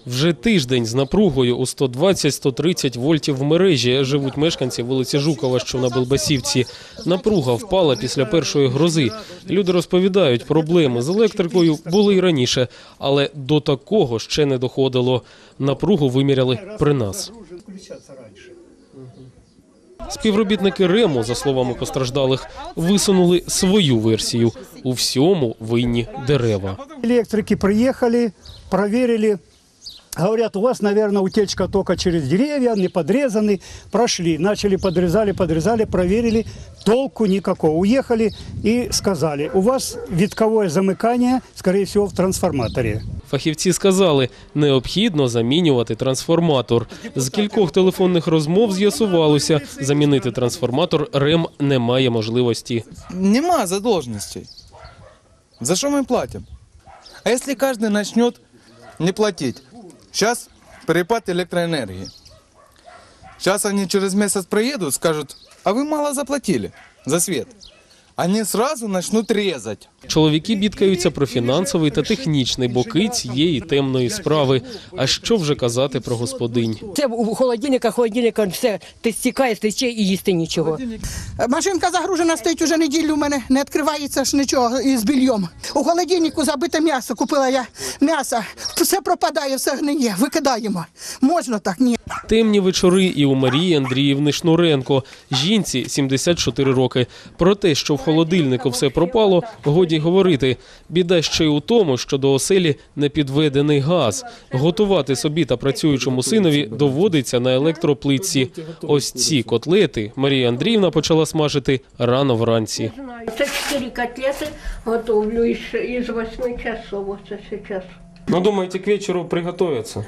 Вже тиждень з напругою у 120-130 вольтів в мережі живуть мешканці вулиці Жукова, що на Белбасівці. Напруга впала після першої грози. Люди розповідають, проблеми з електрикою були й раніше, але до такого ще не доходило. Напругу виміряли при нас. Співробітники РЕМу, за словами постраждалих, висунули свою версію. У всьому винні дерева. Электрики приехали, проверили. Говорят, у вас, наверное, утечка тока через деревья, не подрезаны. Прошли, начали, подрезали, проверили. Толку никакого. Уехали и сказали, у вас витковое замыкание, скорее всего, в трансформаторе. Фахівці сказали, необхідно замінювати трансформатор. З кількох телефонних розмов з'ясувалося, замінити трансформатор РЕМ не має можливості. Нема задолженностей. За что мы платим? А если каждый начнет не платить? Сейчас перепад электроэнергии. Сейчас они через месяц проедут, скажут, а вы мало заплатили за свет. Они сразу начнут резать. Чоловіки бідкаються про фінансовий та технічний боки цієї темної справи. А що вже казати про господинь? Це у холодильника все стікає, тече і їсти нічого. Машинка загружена стоїть уже неділю, у мене не відкривається ж нічого із більйом. У холодильнику забите м'ясо, купила я м'ясо, все пропадає, все гниє, викидаємо. Можна так? Ні. Темні вечори і у Марії Андріївни Шнуренко. Жінці 74 роки. Про те, що в холодильнику все пропало, годі говорити. Біда ще й у тому, що до оселі не підведений газ. Готувати собі та працюючому синові доводиться на електроплитці. Ось ці котлети Марія Андріївна почала смажити рано вранці. Це 4 котлети готовлю із 8 часов. Оце зараз. Ну, думаєте, к вечору приготуються?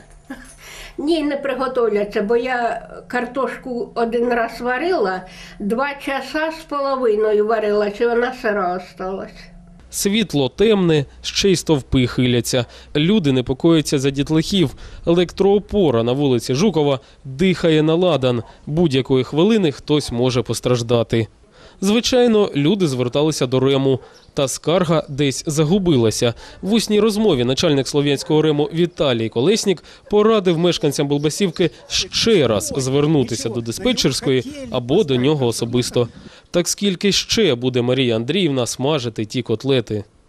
Ні, не приготовляться, бо я картошку один раз варила, 2 часа з половиною варила, чи вона сира осталась. Світло темне, ще й стовпи хиляться. Люди непокояться за дітлахів. Електроопора на вулиці Жукова дихає на ладан. Будь-якої хвилини хтось може постраждати. Звичайно, люди зверталися до РЕМу. Та скарга десь загубилася. В усній розмові начальник Слов'янського РЕМу Віталій Колеснік порадив мешканцям Белбасівки ще раз звернутися до диспетчерської або до нього особисто. Так скільки ще буде Марія Андріївна смажити ті котлети?